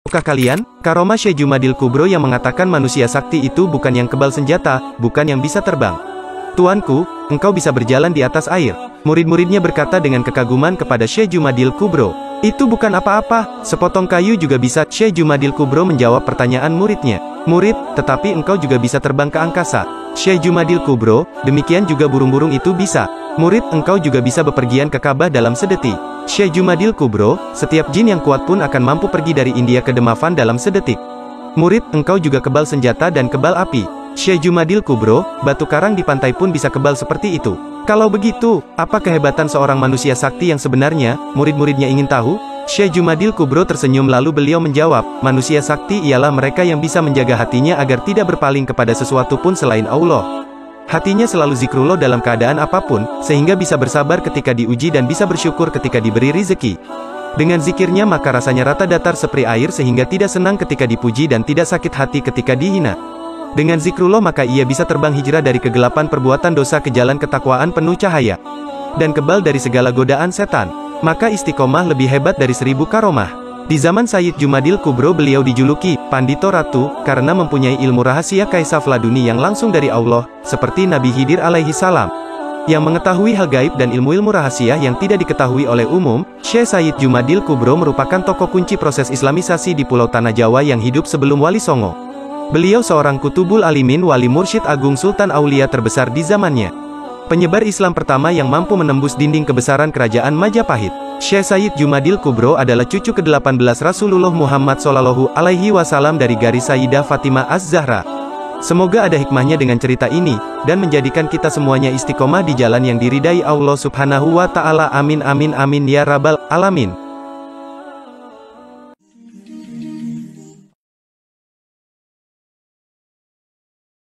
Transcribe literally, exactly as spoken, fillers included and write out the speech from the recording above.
Tahukah kalian, karomah Syekh Jumadil Kubro yang mengatakan manusia sakti itu bukan yang kebal senjata, bukan yang bisa terbang. Tuanku, engkau bisa berjalan di atas air. Murid-muridnya berkata dengan kekaguman kepada Syekh Jumadil Kubro. Itu bukan apa-apa, sepotong kayu juga bisa. Syekh Jumadil Kubro menjawab pertanyaan muridnya. Murid, tetapi engkau juga bisa terbang ke angkasa. Syekh Jumadil Kubro, demikian juga burung-burung itu bisa. Murid, engkau juga bisa bepergian ke Ka'bah dalam sedetik. Syekh Jumadil Kubro, setiap jin yang kuat pun akan mampu pergi dari India ke Demavan dalam sedetik. Murid, engkau juga kebal senjata dan kebal api. Syekh Jumadil Kubro, batu karang di pantai pun bisa kebal seperti itu. Kalau begitu, apa kehebatan seorang manusia sakti yang sebenarnya? Murid-muridnya ingin tahu. Syekh Jumadil Kubro tersenyum lalu beliau menjawab, manusia sakti ialah mereka yang bisa menjaga hatinya agar tidak berpaling kepada sesuatu pun selain Allah. Hatinya selalu zikrullah dalam keadaan apapun, sehingga bisa bersabar ketika diuji dan bisa bersyukur ketika diberi rizki. Dengan zikirnya maka rasanya rata datar seperti air sehingga tidak senang ketika dipuji dan tidak sakit hati ketika dihina. Dengan zikrullah maka ia bisa terbang hijrah dari kegelapan perbuatan dosa ke jalan ketakwaan penuh cahaya. Dan kebal dari segala godaan setan. Maka istiqomah lebih hebat dari seribu karomah. Di zaman Sayyid Jumadil Kubro beliau dijuluki Pandito Ratu, karena mempunyai ilmu rahasia kaisaf laduni yang langsung dari Allah, seperti Nabi Khidir alaihi salam, yang mengetahui hal gaib dan ilmu-ilmu rahasia yang tidak diketahui oleh umum. Syekh Sayyid Jumadil Kubro merupakan tokoh kunci proses islamisasi di Pulau Tanah Jawa yang hidup sebelum Wali Songo. Beliau seorang kutubul alimin, wali mursyid agung, sultan aulia terbesar di zamannya. Penyebar Islam pertama yang mampu menembus dinding kebesaran kerajaan Majapahit. Syekh Sayyid Jumadil Kubro adalah cucu kedelapan belas Rasulullah Muhammad Shallallahu Alaihi Wasallam dari garis Sayyidah Fatimah Az-Zahra. Semoga ada hikmahnya dengan cerita ini, dan menjadikan kita semuanya istiqomah di jalan yang diridai Allah Subhanahu wa Ta'ala. Amin amin amin ya Rabbal Alamin.